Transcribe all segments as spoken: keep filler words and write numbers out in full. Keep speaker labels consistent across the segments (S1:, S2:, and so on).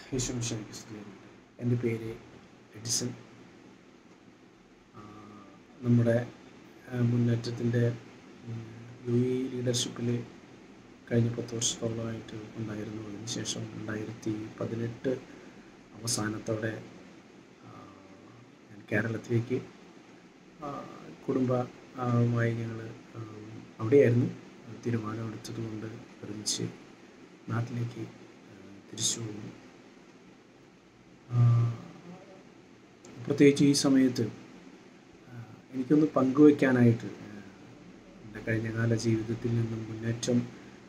S1: യേശുമിശിഹായ്ക്ക് സ്തുതിയായിരിക്കട്ടെ. എൻ്റെ പേര് എഡിസൺ. ആ, നമ്മുടെ ആ, മുന്നേറ്റത്തിൻ്റെ യു എ ലീഡർഷിപ്പിൽ കഴിഞ്ഞ പത്ത് വർഷത്തോളമായിട്ട് ഉണ്ടായിരുന്നു. അതിനുശേഷം രണ്ടായിരത്തി പതിനെട്ട് അവസാനത്തോടെ ആ, ഞാൻ കേരളത്തിലേക്ക് ആ, കുടുംബമായി ഞങ്ങൾ അവിടെയായിരുന്നു തീരുമാനമെടുത്തതുകൊണ്ട് ഒരുമിച്ച് നാട്ടിലേക്ക് തിരിച്ചു പോകുന്നു. പ്രത്യേകിച്ച് ഈ സമയത്ത് എനിക്കൊന്ന് പങ്കുവയ്ക്കാനായിട്ട് എൻ്റെ കഴിഞ്ഞകാല ജീവിതത്തിൽ നിന്നും മുന്നേറ്റം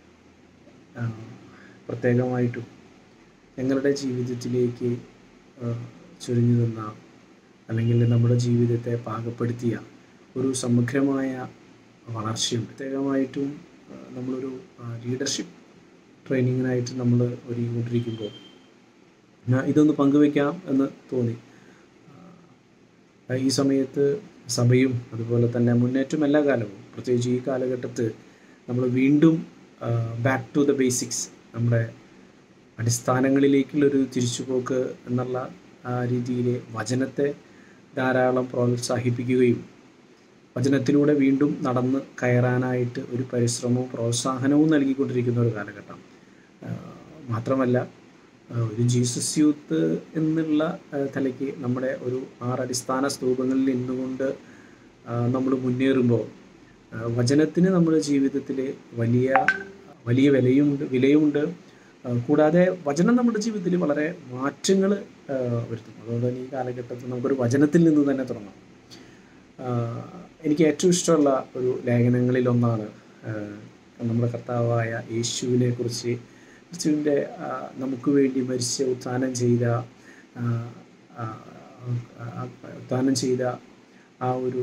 S1: പ്രത്യേകമായിട്ടും ഞങ്ങളുടെ ജീവിതത്തിലേക്ക് ചൊരിഞ്ഞു തന്ന അല്ലെങ്കിൽ നമ്മുടെ ജീവിതത്തെ പാകപ്പെടുത്തിയ ഒരു സമഗ്രമായ വളർച്ചയും പ്രത്യേകമായിട്ടും നമ്മളൊരു ലീഡർഷിപ്പ് ട്രെയിനിങ്ങിനായിട്ട് നമ്മൾ ഒരുങ്ങിക്കൊണ്ടിരിക്കുമ്പോൾ ഇതൊന്ന് പങ്കുവയ്ക്കാം എന്ന് തോന്നി. ഈ സമയത്ത് സഭയും അതുപോലെ തന്നെ മുന്നേറ്റം എല്ലാ കാലവും, പ്രത്യേകിച്ച് ഈ കാലഘട്ടത്ത് നമ്മൾ വീണ്ടും ബാക്ക് ടു ദ ബേസിക്സ്, നമ്മുടെ അടിസ്ഥാനങ്ങളിലേക്കുള്ളൊരു തിരിച്ചുപോക്ക് എന്നുള്ള രീതിയിൽ വചനത്തെ ധാരാളം പ്രോത്സാഹിപ്പിക്കുകയും വചനത്തിലൂടെ വീണ്ടും നടന്ന് കയറാനായിട്ട് ഒരു പരിശ്രമവും പ്രോത്സാഹനവും നൽകിക്കൊണ്ടിരിക്കുന്ന ഒരു കാലഘട്ടം. മാത്രമല്ല, ഒരു ജീസസ് യൂത്ത് എന്നുള്ള തലയ്ക്ക് നമ്മുടെ ഒരു ആറ് അടിസ്ഥാന സ്തൂപങ്ങളിൽ നിന്നുകൊണ്ട് നമ്മൾ മുന്നേറുമ്പോൾ വചനത്തിന് നമ്മുടെ ജീവിതത്തിൽ വലിയ വലിയ വിലയുണ്ട് വിലയുമുണ്ട് കൂടാതെ വചനം നമ്മുടെ ജീവിതത്തിൽ വളരെ മാറ്റങ്ങൾ വരുത്തും. അതുകൊണ്ട് തന്നെ ഈ കാലഘട്ടത്തിൽ നമുക്കൊരു വചനത്തിൽ നിന്ന് തന്നെ തുടങ്ങാം. എനിക്ക് ഏറ്റവും ഇഷ്ടമുള്ള ഒരു ലേഖനങ്ങളിലൊന്നാണ് നമ്മുടെ കർത്താവായ യേശുവിനെ കുറിച്ച്, യേശുവിൻ്റെ നമുക്ക് വേണ്ടി മരിച്ച് ഉത്ഥാനം ചെയ്ത ഉത്ഥാനം ചെയ്ത ആ ഒരു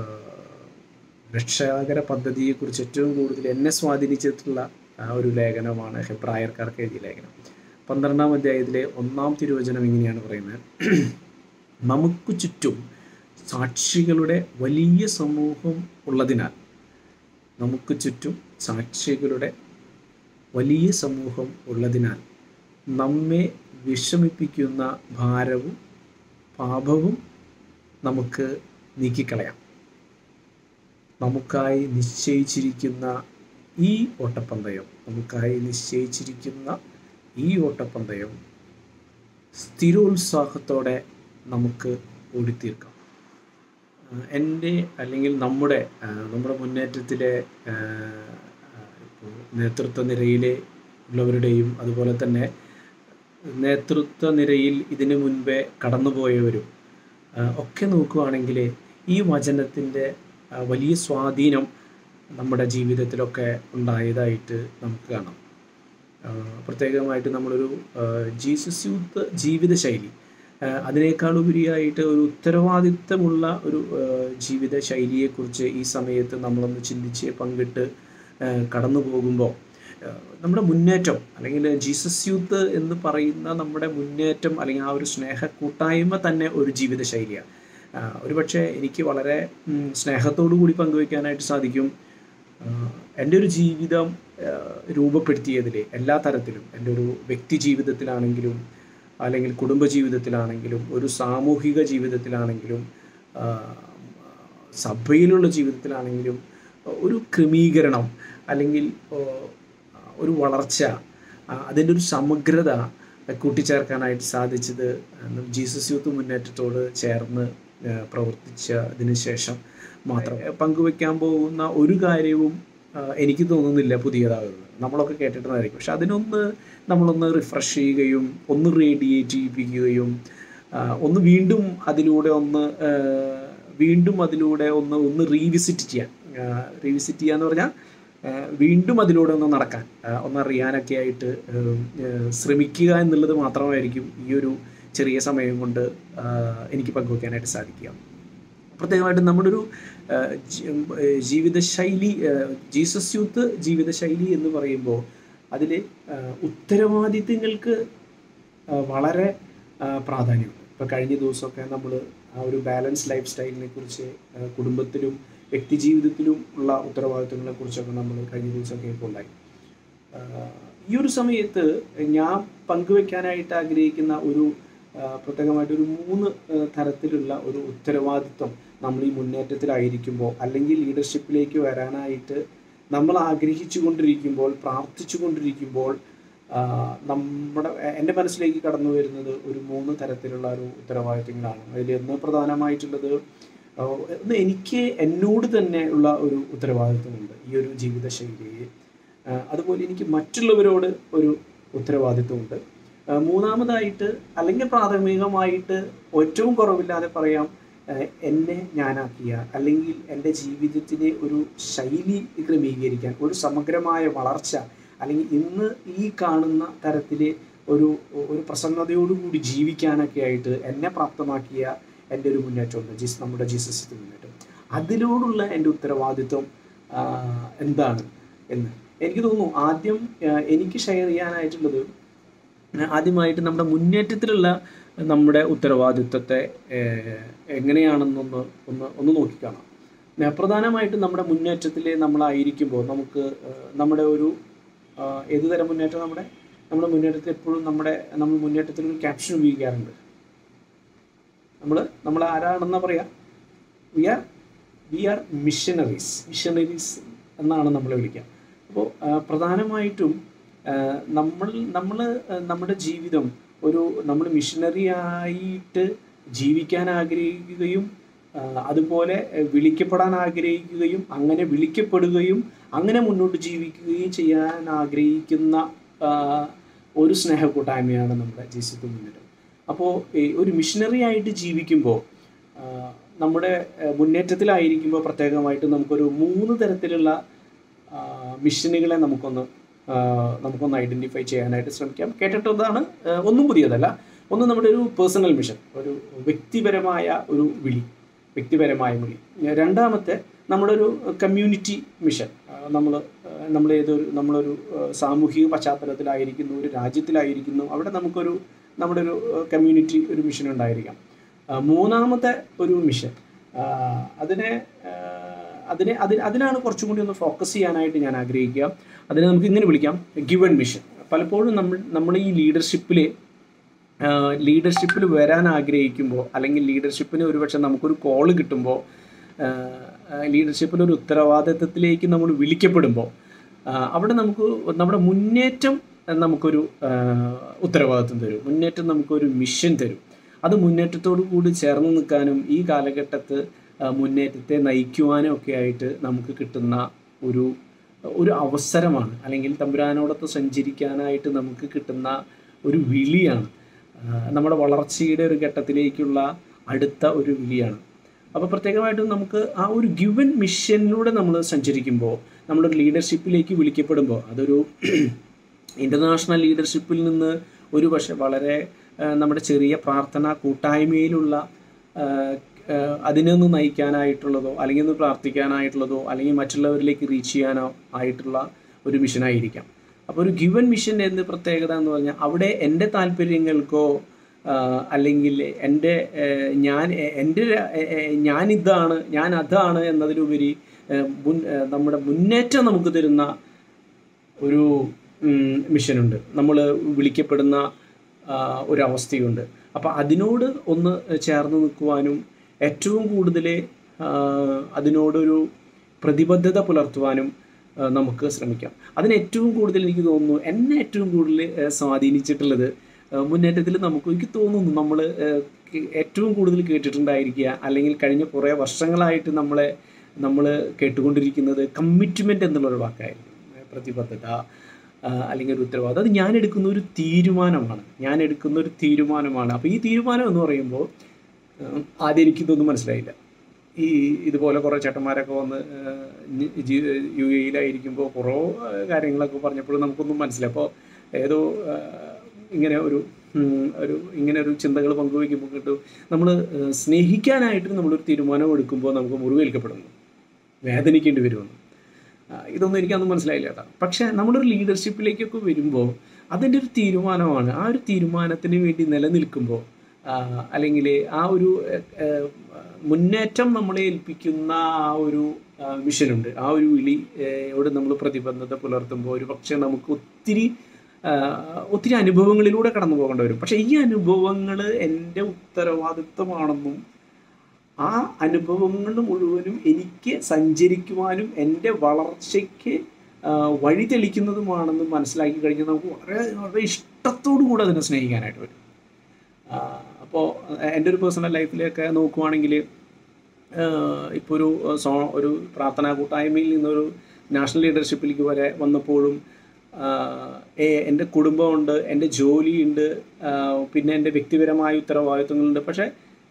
S1: രക്ഷാകര പദ്ധതിയെക്കുറിച്ച് ഏറ്റവും കൂടുതൽ എന്നെ സ്വാധീനിച്ചിട്ടുള്ള ആ ഒരു ലേഖനമാണ് ഹെബ്രായർക്കാർക്ക് എഴുതിയ ലേഖനം. പന്ത്രണ്ടാം അധ്യായത്തിലെ ഒന്നാം തിരുവചനം ഇങ്ങനെയാണ് പറയുന്നത്: നമുക്ക് ചുറ്റും സാക്ഷികളുടെ വലിയ സമൂഹം ഉള്ളതിനാൽ നമുക്ക് ചുറ്റും സാക്ഷികളുടെ വലിയ സമൂഹം ഉള്ളതിനാൽ നമ്മെ വിഷമിപ്പിക്കുന്ന ഭാരവും പാപവും നമുക്ക് നീക്കിക്കളയാം. നമുക്കായി നിശ്ചയിച്ചിരിക്കുന്ന ഈ ഓട്ടപ്പന്തയം നമുക്കായി നിശ്ചയിച്ചിരിക്കുന്ന ഈ ഓട്ടപ്പന്തയം സ്ഥിരോത്സാഹത്തോടെ നമുക്ക് ഓടിത്തീർക്കാം. എൻ്റെ അല്ലെങ്കിൽ നമ്മുടെ നമ്മുടെ മുന്നേറ്റത്തിലെ നേതൃത്വ നിരയിലെ ഉള്ളവരുടെയും അതുപോലെ തന്നെ നേതൃത്വ നിരയിൽ ഇതിനു മുൻപേ കടന്നുപോയവരും ഒക്കെ നോക്കുകയാണെങ്കിൽ ഈ വചനത്തിൻ്റെ വലിയ സ്വാധീനം നമ്മുടെ ജീവിതത്തിലൊക്കെ ഉണ്ടായതായിട്ട് നമുക്ക് കാണാം. പ്രത്യേകമായിട്ട് നമ്മളൊരു ജീസസ് യൂത്ത് ജീവിതശൈലി, അതിനേക്കാളുപരിയായിട്ട് ഒരു ഉത്തരവാദിത്തമുള്ള ഒരു ജീവിത ശൈലിയെക്കുറിച്ച് ഈ സമയത്ത് നമ്മളൊന്ന് ചിന്തിച്ച് പങ്കിട്ട് കടന്നു പോകുമ്പോൾ നമ്മുടെ മുന്നേറ്റം അല്ലെങ്കിൽ ജീസസ് യൂത്ത് എന്ന് പറയുന്ന നമ്മുടെ മുന്നേറ്റം അല്ലെങ്കിൽ ആ ഒരു സ്നേഹ കൂട്ടായ്മ തന്നെ ഒരു ജീവിത ശൈലിയാണ്. ഒരു പക്ഷേ എനിക്ക് വളരെ സ്നേഹത്തോടു കൂടി പങ്കുവയ്ക്കാനായിട്ട് സാധിക്കും. എൻ്റെ ഒരു ജീവിതം രൂപപ്പെടുത്തിയതിൽ എല്ലാ തരത്തിലും, എൻ്റെ ഒരു വ്യക്തി ജീവിതത്തിലാണെങ്കിലും അല്ലെങ്കിൽ കുടുംബ ജീവിതത്തിലാണെങ്കിലും ഒരു സാമൂഹിക ജീവിതത്തിലാണെങ്കിലും സഭയിലുള്ള ജീവിതത്തിലാണെങ്കിലും ഒരു ക്രമീകരണം അല്ലെങ്കിൽ ഒരു വളർച്ച, അതിൻ്റെ ഒരു സമഗ്രത കൂട്ടിച്ചേർക്കാനായിട്ട് സാധിച്ചത് ജീസസ് യൂത്ത് മുന്നേറ്റത്തോട് ചേർന്ന് പ്രവർത്തിച്ചതിന് ശേഷം മാത്രം. പങ്കുവെക്കാൻ പോകുന്ന ഒരു കാര്യവും എനിക്ക് തോന്നുന്നില്ല പുതിയതാകുന്നത്. നമ്മളൊക്കെ കേട്ടിട്ടുണ്ടായിരിക്കും. പക്ഷെ അതിനൊന്ന് നമ്മളൊന്ന് റിഫ്രഷ് ചെയ്യുകയും ഒന്ന് റേഡിയേറ്റ് ചെയ്യിപ്പിക്കുകയും ഒന്ന് വീണ്ടും അതിലൂടെ ഒന്ന് വീണ്ടും അതിലൂടെ ഒന്ന് ഒന്ന് റീവിസിറ്റ് ചെയ്യാൻ റീവിസിറ്റ് ചെയ്യുക എന്ന് പറഞ്ഞാൽ വീണ്ടും അതിലൂടെ ഒന്ന് നടക്കാൻ, ഒന്നറിയാനൊക്കെ ആയിട്ട് ശ്രമിക്കുക എന്നുള്ളത് മാത്രമായിരിക്കും ഈ ഒരു ചെറിയ സമയം കൊണ്ട് എനിക്ക് പങ്കുവയ്ക്കാനായിട്ട് സാധിക്കുക. പ്രത്യേകമായിട്ടും നമ്മുടെ ഒരു ജീവിതശൈലി, ജീസസ് യൂത്ത് ജീവിതശൈലി എന്ന് പറയുമ്പോൾ അതിൽ ഉത്തരവാദിത്തങ്ങൾക്ക് വളരെ പ്രാധാന്യമുണ്ട്. ഇപ്പോൾ കഴിഞ്ഞ ദിവസമൊക്കെ നമ്മൾ ആ ഒരു ബാലൻസ് ലൈഫ് സ്റ്റൈലിനെ കുറിച്ച്, കുടുംബത്തിലും വ്യക്തി ജീവിതത്തിലും ഉള്ള ഉത്തരവാദിത്തങ്ങളെ കുറിച്ചൊക്കെ നമ്മൾ കഴിഞ്ഞ ദിവസം കേൾക്കുണ്ടായി. ഈ ഒരു സമയത്ത് ഞാൻ പങ്കുവെക്കാനായിട്ട് ആഗ്രഹിക്കുന്ന ഒരു പ്രത്യേകമായിട്ടൊരു മൂന്ന് തരത്തിലുള്ള ഒരു ഉത്തരവാദിത്വം നമ്മൾ ഈ മുന്നേറ്റത്തിലായിരിക്കുമ്പോൾ അല്ലെങ്കിൽ ലീഡർഷിപ്പിലേക്ക് വരാനായിട്ട് നമ്മൾ ആഗ്രഹിച്ചു കൊണ്ടിരിക്കുമ്പോൾ, പ്രാർത്ഥിച്ചു കൊണ്ടിരിക്കുമ്പോൾ നമ്മുടെ എൻ്റെ മനസ്സിലേക്ക് കടന്നു വരുന്നത് ഒരു മൂന്ന് തരത്തിലുള്ള ഒരു ഉത്തരവാദിത്തങ്ങളാണ്. അതിൽ ഒന്ന് പ്രധാനമായിട്ടുള്ളത്, ഒന്ന് എനിക്ക് എന്നോട് തന്നെ ഉള്ള ഒരു ഉത്തരവാദിത്വമുണ്ട് ഈ ഒരു ജീവിതശൈലിയെ. അതുപോലെ എനിക്ക് മറ്റുള്ളവരോട് ഒരു ഉത്തരവാദിത്വമുണ്ട്. മൂന്നാമതായിട്ട് അല്ലെങ്കിൽ പ്രാഥമികമായിട്ട് ഏറ്റവും കുറവില്ലാതെ പറയാം, എന്നെ ഞാനാക്കിയ അല്ലെങ്കിൽ എൻ്റെ ജീവിതത്തിലെ ഒരു ശൈലി ക്രമീകരിക്കാൻ, ഒരു സമഗ്രമായ വളർച്ച, അല്ലെങ്കിൽ ഇന്ന് ഈ കാണുന്ന തരത്തിലെ ഒരു ഒരു പ്രസന്നതയോടുകൂടി ജീവിക്കാനൊക്കെ ആയിട്ട് എന്നെ പ്രാപ്തമാക്കിയ എൻ്റെ ഒരു മുന്നേറ്റമുണ്ട്, ജീസ് നമ്മുടെ ജീസസ് മുന്നേറ്റം. അതിനോടുള്ള എൻ്റെ ഉത്തരവാദിത്വം എന്താണ് എന്ന് എനിക്ക് തോന്നുന്നു. ആദ്യം എനിക്ക് ഷെയർ ചെയ്യാനായിട്ടുള്ളത്, ആദ്യമായിട്ട് നമ്മുടെ മുന്നേറ്റത്തിലുള്ള നമ്മുടെ ഉത്തരവാദിത്വത്തെ എങ്ങനെയാണെന്നൊന്ന് ഒന്ന് ഒന്ന് നോക്കിക്കാണാം. പ്രധാനമായിട്ടും നമ്മുടെ മുന്നേറ്റത്തിൽ നമ്മളായിരിക്കുമ്പോൾ നമുക്ക് നമ്മുടെ ഒരു ഏത് തരം മുന്നേറ്റം, നമ്മുടെ നമ്മുടെ മുന്നേറ്റത്തിൽ എപ്പോഴും നമ്മുടെ നമ്മൾ മുന്നേറ്റത്തിൽ ഒരു ക്യാപ്ഷൻ ഉപയോഗിക്കാറുണ്ട്. നമ്മൾ നമ്മൾ ആരാണെന്നാ പറയാ, we are we are missionaries missionaries എന്നാണ് നമ്മളെ വിളിക്കുക. അപ്പോൾ പ്രധാനമായിട്ടും നമ്മൾ നമ്മൾ നമ്മുടെ ജീവിതം ഒരു നമ്മൾ മിഷനറി ആയിട്ട് ജീവിക്കാൻ ആഗ്രഹിക്കുകയും അതുപോലെ വിളിക്കപ്പെടാൻ ആഗ്രഹിക്കുകയും അങ്ങനെ വിളിക്കപ്പെടുകയും അങ്ങനെ മുന്നോട്ട് ജീവിക്കുകയും ചെയ്യാൻ ആഗ്രഹിക്കുന്ന ഒരു സ്നേഹക്കൂട്ടായ്മയാണ് നമ്മുടെ ജീസസ് മുന്നേറ്റം. അപ്പോൾ ഒരു മിഷനറി ആയിട്ട് ജീവിക്കുമ്പോൾ, നമ്മുടെ മുന്നേറ്റത്തിലായിരിക്കുമ്പോൾ പ്രത്യേകമായിട്ട് നമുക്കൊരു മൂന്ന് തരത്തിലുള്ള മിഷനുകളെ നമുക്കൊന്ന് നമുക്കൊന്ന് ഐഡൻറ്റിഫൈ ചെയ്യാനായിട്ട് ശ്രമിക്കാം. കേട്ടിട്ടതാണ്, ഒന്നും പുതിയതല്ല. ഒന്ന് നമ്മുടെ ഒരു പേഴ്സണൽ മിഷൻ, ഒരു വ്യക്തിപരമായ ഒരു വിളി, വ്യക്തിപരമായ വിളി. രണ്ടാമത്തെ നമ്മുടെ ഒരു കമ്മ്യൂണിറ്റി മിഷൻ, നമ്മൾ നമ്മൾ ഏതൊരു നമ്മളൊരു സാമൂഹിക പശ്ചാത്തലത്തിലായിരിക്കുന്നു, ഒരു രാജ്യത്തിലായിരിക്കുന്നു, അവിടെ നമുക്കൊരു നമ്മുടെ ഒരു കമ്മ്യൂണിറ്റി ഒരു മിഷൻ ഉണ്ടായിരിക്കാം. മൂന്നാമത്തെ ഒരു മിഷൻ, അതിനെ അതിനെ അതിന് അതിനാണ് കുറച്ചും കൂടി ഒന്ന് ഫോക്കസ് ചെയ്യാനായിട്ട് ഞാൻ ആഗ്രഹിക്കുക. അതിനെ നമുക്ക് ഇങ്ങനെ വിളിക്കാം, ഗിവൺ മിഷൻ. പലപ്പോഴും നമ്മൾ നമ്മൾ ഈ ലീഡർഷിപ്പിൽ ലീഡർഷിപ്പിൽ വരാൻ ആഗ്രഹിക്കുമ്പോൾ, അല്ലെങ്കിൽ ലീഡർഷിപ്പിന് ഒരുപക്ഷെ നമുക്കൊരു കോള് കിട്ടുമ്പോൾ, ലീഡർഷിപ്പിലൊരു ഉത്തരവാദിത്വത്തിലേക്ക് നമ്മൾ വിളിക്കപ്പെടുമ്പോൾ, അവിടെ നമുക്ക് നമ്മുടെ മുന്നേറ്റം നമുക്കൊരു ഉത്തരവാദിത്വം തരും, മുന്നേറ്റം നമുക്കൊരു മിഷൻ തരും. അത് മുന്നേറ്റത്തോടു കൂടി ചേർന്ന് നിൽക്കാനും ഈ കാലഘട്ടത്ത് മുന്നേറ്റത്തെ നയിക്കുവാനും ഒക്കെ ആയിട്ട് നമുക്ക് കിട്ടുന്ന ഒരു ഒരു അവസരമാണ്, അല്ലെങ്കിൽ തമ്പുരാനോടൊത്ത് സഞ്ചരിക്കാനായിട്ട് നമുക്ക് കിട്ടുന്ന ഒരു വിളിയാണ്, നമ്മുടെ വളർച്ചയുടെ ഒരു ഘട്ടത്തിലേക്കുള്ള അടുത്ത ഒരു വിളിയാണ്. അപ്പോൾ പ്രത്യേകമായിട്ടും നമുക്ക് ആ ഒരു ഗിവൻ മിഷനിലൂടെ നമ്മൾ സഞ്ചരിക്കുമ്പോൾ, നമ്മളൊരു ലീഡർഷിപ്പിലേക്ക് വിളിക്കപ്പെടുമ്പോൾ, അതൊരു ഇൻ്റർനാഷണൽ ലീഡർഷിപ്പിൽ നിന്ന് ഒരു പക്ഷേ വളരെ നമ്മുടെ ചെറിയ പ്രാർത്ഥന കൂട്ടായ്മയിലുള്ള അതിനൊന്ന് നയിക്കാനായിട്ടുള്ളതോ, അല്ലെങ്കിൽ ഒന്ന് പ്രാർത്ഥിക്കാനായിട്ടുള്ളതോ, അല്ലെങ്കിൽ മറ്റുള്ളവരിലേക്ക് റീച്ച് ചെയ്യാനോ ആയിട്ടുള്ള ഒരു മിഷനായിരിക്കാം. അപ്പോൾ ഒരു ഗിവൻ മിഷൻ എന്ന് പ്രത്യേകത എന്ന് പറഞ്ഞാൽ, അവിടെ എൻ്റെ താല്പര്യങ്ങൾക്കോ അല്ലെങ്കിൽ എൻ്റെ ഞാൻ എൻ്റെ ഞാനിതാണ് ഞാൻ അതാണ് എന്നതിലുപരി മുൻ നമ്മുടെ മുന്നേറ്റം നമുക്ക് തരുന്ന ഒരു മിഷനുണ്ട്, നമ്മൾ വിളിക്കപ്പെടുന്ന ഒരവസ്ഥയുണ്ട്. അപ്പോൾ അതിനോട് ഒന്ന് ചേർന്ന് നിൽക്കുവാനും ഏറ്റവും കൂടുതൽ അതിനോടൊരു പ്രതിബദ്ധത പുലർത്തുവാനും നമുക്ക് ശ്രമിക്കാം. അതിന് ഏറ്റവും കൂടുതൽ എനിക്ക് തോന്നുന്നു, എന്നെ ഏറ്റവും കൂടുതൽ സ്വാധീനിച്ചിട്ടുള്ളത് മുന്നേറ്റത്തിൽ നമുക്ക് എനിക്ക് തോന്നുന്നു നമ്മൾ ഏറ്റവും കൂടുതൽ കേട്ടിട്ടുണ്ടായിരിക്കുക, അല്ലെങ്കിൽ കഴിഞ്ഞ കുറേ വർഷങ്ങളായിട്ട് നമ്മളെ നമ്മൾ കേട്ടുകൊണ്ടിരിക്കുന്നത് കമ്മിറ്റ്മെൻറ്റ് എന്നുള്ളൊരു വാക്കായിരുന്നു. പ്രതിബദ്ധത അല്ലെങ്കിൽ ഒരു ഉത്തരവാദിത്വം, അത് ഞാൻ എടുക്കുന്ന ഒരു തീരുമാനമാണ് ഞാൻ എടുക്കുന്ന ഒരു തീരുമാനമാണ് അപ്പോൾ ഈ തീരുമാനം എന്ന് പറയുമ്പോൾ, ആദ്യം എനിക്കിതൊന്നും മനസ്സിലായില്ല. ഈ ഇതുപോലെ കുറേ ചേട്ടന്മാരൊക്കെ വന്ന് യു എയിലായിരിക്കുമ്പോൾ കുറേ കാര്യങ്ങളൊക്കെ പറഞ്ഞപ്പോഴും നമുക്കൊന്നും മനസ്സിലായി. അപ്പോൾ ഏതോ ഇങ്ങനെ ഒരു ഒരു ഇങ്ങനെ ഒരു ചിന്തകൾ പങ്കുവയ്ക്കുമ്പോൾ കിട്ടും, നമ്മൾ സ്നേഹിക്കാനായിട്ട് നമ്മളൊരു തീരുമാനം എടുക്കുമ്പോൾ നമുക്ക് മുറിവേൽക്കപ്പെടുന്നു, വേദനിക്കേണ്ടി വരുമെന്ന്. ഇതൊന്നും എനിക്കതൊന്നും മനസ്സിലായില്ല കേട്ടോ. പക്ഷേ നമ്മളൊരു ലീഡർഷിപ്പിലേക്കൊക്കെ വരുമ്പോൾ അതിൻ്റെ ഒരു തീരുമാനമാണ്. ആ ഒരു തീരുമാനത്തിന് വേണ്ടി നിലനിൽക്കുമ്പോൾ, അല്ലെങ്കിൽ ആ ഒരു മുന്നേറ്റം നമ്മളെ ഏൽപ്പിക്കുന്ന ആ ഒരു മിഷനുണ്ട്, ആ ഒരു വിളിയോട് നമ്മൾ പ്രതിബദ്ധത പുലർത്തുമ്പോൾ ഒരു പക്ഷേ നമുക്ക് ഒത്തിരി ഒത്തിരി അനുഭവങ്ങളിലൂടെ കടന്നു പോകേണ്ടി വരും. പക്ഷേ ഈ അനുഭവങ്ങൾ എൻ്റെ ഉത്തരവാദിത്വമാണെന്നും ആ അനുഭവങ്ങൾ മുഴുവനും എനിക്ക് സഞ്ചരിക്കുവാനും എൻ്റെ വളർച്ചയ്ക്ക് വഴി തെളിക്കുന്നതുമാണെന്നും മനസ്സിലാക്കി കഴിഞ്ഞാൽ നമുക്ക് വളരെ വളരെ ഇഷ്ടത്തോടു കൂടെ അതിനെ സ്നേഹിക്കാനായിട്ട് വരും. അപ്പോൾ എൻ്റെ ഒരു പേഴ്സണൽ ലൈഫിലൊക്കെ നോക്കുവാണെങ്കിൽ ഇപ്പോൾ ഒരു സോ ഒരു പ്രാർത്ഥനാ കൂട്ടായ്മയിൽ നിന്നൊരു നാഷണൽ ലീഡർഷിപ്പിലേക്ക് വരെ വന്നപ്പോഴും എൻ്റെ കുടുംബമുണ്ട്, എൻ്റെ ജോലിയുണ്ട്, പിന്നെ എൻ്റെ വ്യക്തിപരമായ ഉത്തരവാദിത്വങ്ങളുണ്ട്. പക്ഷേ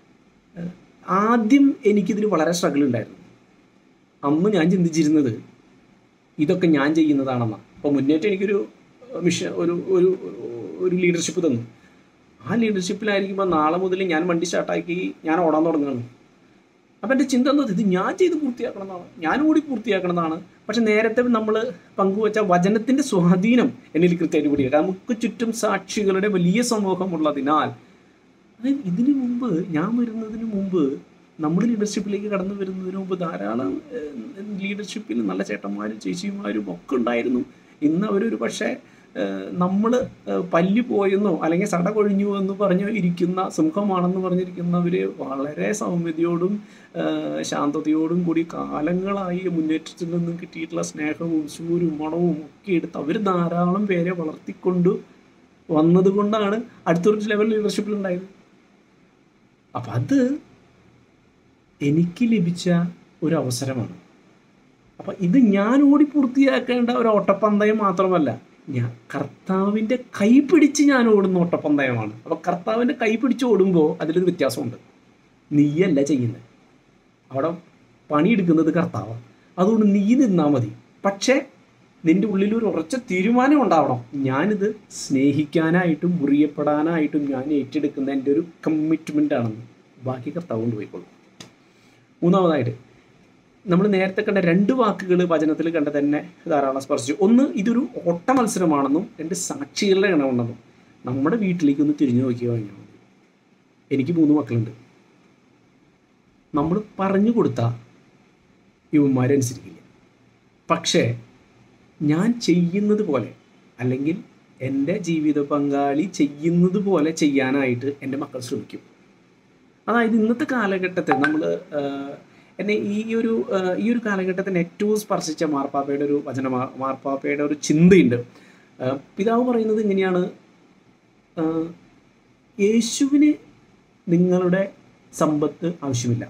S1: ആദ്യം എനിക്കിതിന് വളരെ സ്ട്രഗിൾ ഉണ്ടായിരുന്നു. അന്ന് ഞാൻ ചിന്തിച്ചിരുന്നത് ഇതൊക്കെ ഞാൻ ചെയ്യുന്നതാണെന്നാണ്. അപ്പോൾ മുന്നേറ്റം എനിക്കൊരു മിഷൻ ഒരു ഒരു ഒരു ലീഡർഷിപ്പ് തന്നു. ആ ലീഡർഷിപ്പിലായിരിക്കുമ്പോൾ നാളെ മുതൽ ഞാൻ വണ്ടി സ്റ്റാർട്ടാക്കി ഞാൻ ഓടാൻ തുടങ്ങുകയാണ്. അപ്പം എൻ്റെ ചിന്ത എന്നത് ഇത് ഞാൻ ചെയ്ത് പൂർത്തിയാക്കണമെന്നാണ്, ഞാൻ കൂടി പൂർത്തിയാക്കണമെന്നാണ്. പക്ഷെ നേരത്തെ നമ്മൾ പങ്കുവച്ച വചനത്തിൻ്റെ സ്വാധീനം എന്നിൽ കൃത്യമായിട്ട് പിടിക്കുക. നമുക്ക് ചുറ്റും സാക്ഷികളുടെ വലിയ സമൂഹമുള്ളതിനാൽ, അതായത് ഇതിനു മുമ്പ് ഞാൻ വരുന്നതിന് മുമ്പ് നമ്മൾ ലീഡർഷിപ്പിലേക്ക് കടന്നു വരുന്നതിന് മുമ്പ് ധാരാളം ലീഡർഷിപ്പിൽ നല്ല ചേട്ടന്മാരും ചേച്ചിമാരും ഒക്കെ ഉണ്ടായിരുന്നു. ഇന്ന് അവരൊരു പക്ഷേ നമ്മൾ പല്ലി പോയെന്നോ അല്ലെങ്കിൽ സട കൊഴിഞ്ഞു എന്ന് പറഞ്ഞ് ഇരിക്കുന്ന സിംഹമാണെന്ന് പറഞ്ഞിരിക്കുന്നവർ വളരെ സൗമ്യതയോടും ശാന്തതയോടും കൂടി കാലങ്ങളായി മുന്നേറ്റത്തിൽ നിന്നും കിട്ടിയിട്ടുള്ള സ്നേഹവും സൂരും മണവും ഒക്കെ എടുത്ത് അവർ ധാരാളം പേരെ വളർത്തിക്കൊണ്ട് വന്നതുകൊണ്ടാണ് അടുത്തൊരു ലെവൽ ലീഡർഷിപ്പിലുണ്ടായത്. അപ്പം അത് എനിക്ക് ലഭിച്ച ഒരു അവസരമാണ്. അപ്പം ഇത് ഞാൻ ഓടി പൂർത്തിയാക്കേണ്ട ഒരു ഓട്ടപ്പന്തയം മാത്രമല്ല, ഞാൻ കർത്താവിൻ്റെ കൈ പിടിച്ച് ഞാൻ ഓടുന്ന ഓട്ടപ്പന്തയമാണ്. അപ്പോൾ കർത്താവിൻ്റെ കൈ പിടിച്ച് ഓടുമ്പോൾ അതിലൊരു വ്യത്യാസമുണ്ട്. നീയല്ല ചെയ്യുന്നത്, അവിടെ പണിയെടുക്കുന്നത് കർത്താവാണ്. അതുകൊണ്ട് നീ നിന്നാൽ മതി. പക്ഷേ നിൻ്റെ ഉള്ളിലൊരു ഉറച്ച തീരുമാനം ഉണ്ടാവണം. ഞാനിത് സ്നേഹിക്കാനായിട്ടും മുറിയപ്പെടാനായിട്ടും ഞാൻ ഏറ്റെടുക്കുന്ന എൻ്റെ ഒരു കമ്മിറ്റ്മെൻ്റ് ആണെന്ന്. ബാക്കി കർത്താവ് കൊണ്ടുപോയിക്കൊള്ളും. മൂന്നാമതായിട്ട് നമ്മൾ നേരത്തെ കണ്ട രണ്ട് വാക്കുകൾ വചനത്തിൽ കണ്ട തന്നെ ധാരാളം സ്പർശിച്ചു. ഒന്ന്, ഇതൊരു ഓട്ട മത്സരമാണെന്നും രണ്ട് സാക്ഷികളുടെ ഗണമുണ്ടെന്നും. നമ്മുടെ വീട്ടിലേക്കൊന്ന് തിരിഞ്ഞു നോക്കി കഴിഞ്ഞാൽ മതി. എനിക്ക് മൂന്ന് മക്കളുണ്ട്. നമ്മൾ പറഞ്ഞു കൊടുത്താൽ ഇവന്മാരനുസരിക്കില്ല. പക്ഷേ ഞാൻ ചെയ്യുന്നത് പോലെ അല്ലെങ്കിൽ എൻ്റെ ജീവിത പങ്കാളി ചെയ്യുന്നത് പോലെ ചെയ്യാനായിട്ട് എൻ്റെ മക്കൾ ശ്രമിക്കും. അതായത് ഇന്നത്തെ കാലഘട്ടത്തിൽ നമ്മൾ എന്നെ ഈ ഒരു ഈ ഒരു കാലഘട്ടത്തിന് ഏറ്റവും സ്പർശിച്ച മാർപ്പാപ്പയുടെ ഒരു വചന മാർപ്പാപ്പയുടെ ഒരു ചിന്തയുണ്ട്. പിതാവ് പറയുന്നത് ഇങ്ങനെയാണ്: യേശുവിന് നിങ്ങളുടെ സമ്പത്ത് ആവശ്യമില്ല,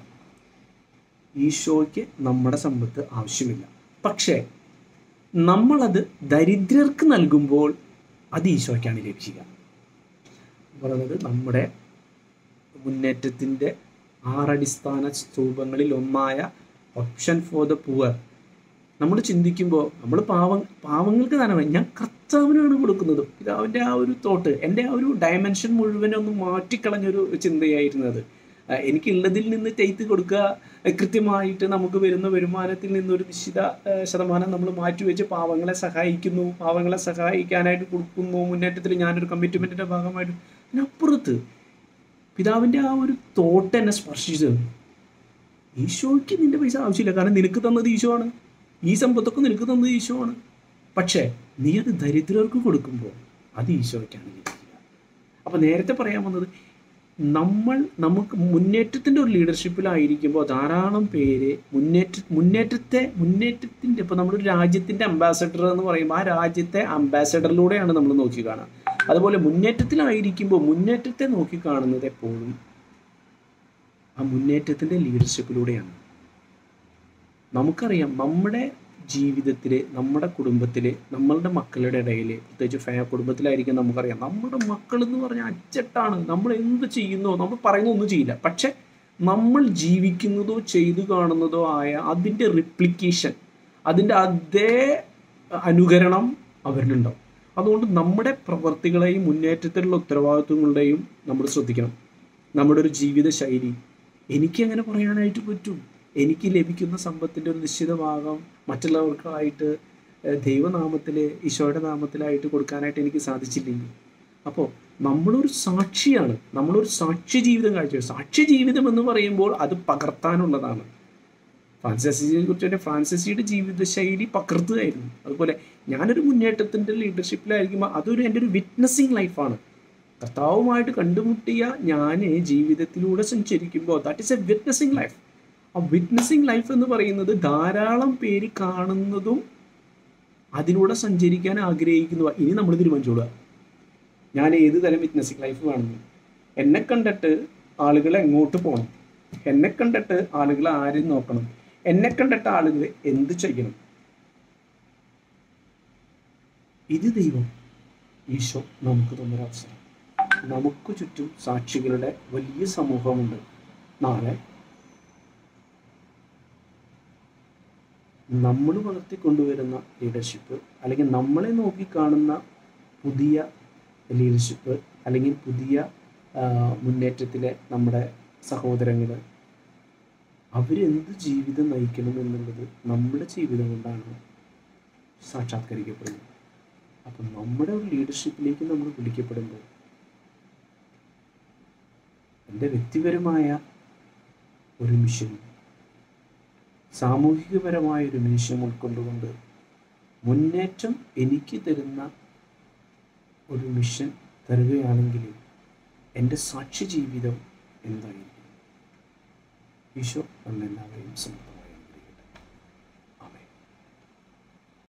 S1: ഈശോയ്ക്ക് നമ്മുടെ സമ്പത്ത് ആവശ്യമില്ല. പക്ഷേ നമ്മളത് ദരിദ്രർക്ക് നൽകുമ്പോൾ അത് ഈശോയ്ക്കാണ് ലഭിക്കുക. പറയുന്നത് നമ്മുടെ മുന്നേറ്റത്തിൻ്റെ ആറടിസ്ഥാന സ്തൂപങ്ങളിൽ ഒന്നായ ഓപ്ഷൻ ഫോർ ദ പുവർ. നമ്മൾ ചിന്തിക്കുമ്പോൾ നമ്മൾ പാവ പാവങ്ങൾക്ക് ദാനമായി ഞാൻ കർത്താവിനാണ് കൊടുക്കുന്നത്. പിതാവിൻ്റെ ആ ഒരു തോട്ട്, എൻ്റെ ആ ഒരു ഡയമെൻഷൻ മുഴുവനും ഒന്ന് മാറ്റിക്കളഞ്ഞൊരു ചിന്തയായിരുന്നത്. എനിക്കുള്ളതിൽ നിന്ന് ചെയ്ത് കൊടുക്കുക, കൃത്യമായിട്ട് നമുക്ക് വരുന്ന വരുമാനത്തിൽ നിന്നൊരു നിശ്ചിത ശതമാനം നമ്മൾ മാറ്റിവെച്ച് പാവങ്ങളെ സഹായിക്കുന്നു, പാവങ്ങളെ സഹായിക്കാനായിട്ട് കൊടുക്കുന്നു. മുന്നേറ്റത്തിൽ ഞാനൊരു കമ്മിറ്റ്മെൻറ്റിൻ്റെ ഭാഗമായിട്ട് അതിനപ്പുറത്ത് പിതാവിൻ്റെ ആ ഒരു തോട്ട് എന്നെ സ്പർശിച്ചത്. ഈശോയ്ക്ക് നിൻ്റെ പൈസ ആവശ്യമില്ല, കാരണം നിനക്ക് തന്നത് ഈശോ ആണ്, ഈ സമ്പത്തൊക്കെ നിനക്ക് തന്നത് ഈശോ ആണ്. പക്ഷേ നീ അത് ദരിദ്രർക്ക് കൊടുക്കുമ്പോൾ അത് ഈശോയ്ക്കാണ് ലഭിക്കുക. അപ്പോൾ നേരത്തെ പറയാൻ വന്നത്, നമ്മൾ നമുക്ക് മുന്നേറ്റത്തിൻ്റെ ഒരു ലീഡർഷിപ്പിലായിരിക്കുമ്പോൾ ധാരാളം പേര് മുന്നേറ്റ മുന്നേറ്റത്തെ മുന്നേറ്റത്തിൻ്റെ ഇപ്പോൾ നമ്മളൊരു രാജ്യത്തിൻ്റെ അംബാസഡർ എന്ന് പറയുമ്പോൾ ആ രാജ്യത്തെ അംബാസഡറിലൂടെയാണ് നമ്മൾ നോക്കി കാണുക. അതുപോലെ മുന്നേറ്റത്തിലായിരിക്കുമ്പോൾ മുന്നേറ്റത്തെ നോക്കിക്കാണുന്നത് എപ്പോഴും ആ മുന്നേറ്റത്തിൻ്റെ ലീഡർഷിപ്പിലൂടെയാണ്. നമുക്കറിയാം നമ്മുടെ ജീവിതത്തിൽ, നമ്മുടെ കുടുംബത്തിൽ, നമ്മളുടെ മക്കളുടെ ഇടയിൽ, പ്രത്യേകിച്ച് ഫാ കുടുംബത്തിലായിരിക്കും നമുക്കറിയാം നമ്മുടെ മക്കൾ എന്ന് പറഞ്ഞാൽ അച്ചട്ടാണ്. നമ്മൾ എന്ത് ചെയ്യുന്നോ നമ്മൾ പറയുന്നൊന്നും ചെയ്യില്ല. പക്ഷെ നമ്മൾ ജീവിക്കുന്നതോ ചെയ്തു കാണുന്നതോ ആയ അതിൻ്റെ റിപ്ലിക്കേഷൻ, അതിൻ്റെ അതേ അനുകരണം അവരിലുണ്ടാവും. അതുകൊണ്ട് നമ്മുടെ പ്രവൃത്തികളെയും മുന്നേറ്റത്തിലുള്ള ഉത്തരവാദിത്വങ്ങളുടെയും നമ്മൾ ശ്രദ്ധിക്കണം. നമ്മുടെ ഒരു ജീവിത ശൈലി, എനിക്കങ്ങനെ പറയാനായിട്ട് പറ്റും. എനിക്ക് ലഭിക്കുന്ന സമ്പത്തിൻ്റെ ഒരു നിശ്ചിത ഭാഗം മറ്റുള്ളവർക്കായിട്ട് ദൈവനാമത്തിൽ, ഈശോയുടെ നാമത്തിലായിട്ട് കൊടുക്കാനായിട്ട് എനിക്ക് സാധിച്ചില്ലെങ്കിൽ, അപ്പോൾ നമ്മളൊരു സാക്ഷിയാണ്. നമ്മളൊരു സാക്ഷ്യ ജീവിതം കാഴ്ച. സാക്ഷ്യ ജീവിതം എന്ന് പറയുമ്പോൾ അത് പകർത്താനുള്ളതാണ്. ഫ്രാൻസിസിനെ കുറിച്ച് തന്നെ ഫ്രാൻസിസിയുടെ ജീവിതശൈലി പകർത്തുകയായിരുന്നു. അതുപോലെ ഞാനൊരു മുന്നേറ്റത്തിൻ്റെ ലീഡർഷിപ്പിലായിരിക്കുമ്പോൾ അതൊരു എൻ്റെ ഒരു വിറ്റ്നസിങ് ലൈഫാണ്. കർത്താവുമായിട്ട് കണ്ടുമുട്ടിയ ഞാൻ ജീവിതത്തിലൂടെ സഞ്ചരിക്കുമ്പോൾ that is a witnessing life. ആ വിറ്റ്നസിങ് ലൈഫ് എന്ന് പറയുന്നത് ധാരാളം പേര് കാണുന്നതും അതിലൂടെ സഞ്ചരിക്കാൻ ആഗ്രഹിക്കുന്നു. ഇനി നമ്മൾ തീരുമാനിച്ചോളുക ഞാൻ ഏത് തരം വിറ്റ്നസിങ് ലൈഫ് വേണമെന്ന്. എന്നെ കണ്ടിട്ട് ആളുകൾ എങ്ങോട്ട് പോകണം, എന്നെ കണ്ടിട്ട് ആളുകൾ ആരും നോക്കണം, എന്നെ കണ്ടിട്ട് ആളുകൾ എന്ത് ചെയ്യണം. ഇത് ദൈവം ഈശോ നമുക്ക് തന്നൊരവസരം. നമുക്ക് ചുറ്റും സാക്ഷികളുടെ വലിയ സമൂഹമുണ്ട്. നാളെ നമ്മൾ വളർത്തിക്കൊണ്ടുവരുന്ന ലീഡർഷിപ്പ് അല്ലെങ്കിൽ നമ്മളെ നോക്കിക്കാണുന്ന പുതിയ ലീഡർഷിപ്പ് അല്ലെങ്കിൽ പുതിയ മുന്നേറ്റത്തിലെ നമ്മുടെ സഹോദരങ്ങൾ അവരെന്ത് ജീവിതം നയിക്കണം എന്നുള്ളത് നമ്മുടെ ജീവിതം കൊണ്ടാണ് സാക്ഷാത്കരിക്കപ്പെടുന്നത്. അപ്പം നമ്മുടെ ഒരു ലീഡർഷിപ്പിലേക്ക് നമ്മൾ വിളിക്കപ്പെടുമ്പോൾ എൻ്റെ വ്യക്തിപരമായ ഒരു മിഷനും സാമൂഹികപരമായൊരു മിഷൻ ഉൾക്കൊണ്ടുകൊണ്ട് മുന്നേറ്റം എനിക്ക് തരുന്ന ഒരു മിഷൻ തരുകയാണെങ്കിൽ എൻ്റെ സാക്ഷി ജീവിതം എന്തായിരിക്കും? ഈശോ നമ്മളെല്ലാവരെയും സമർപ്പിക്കും.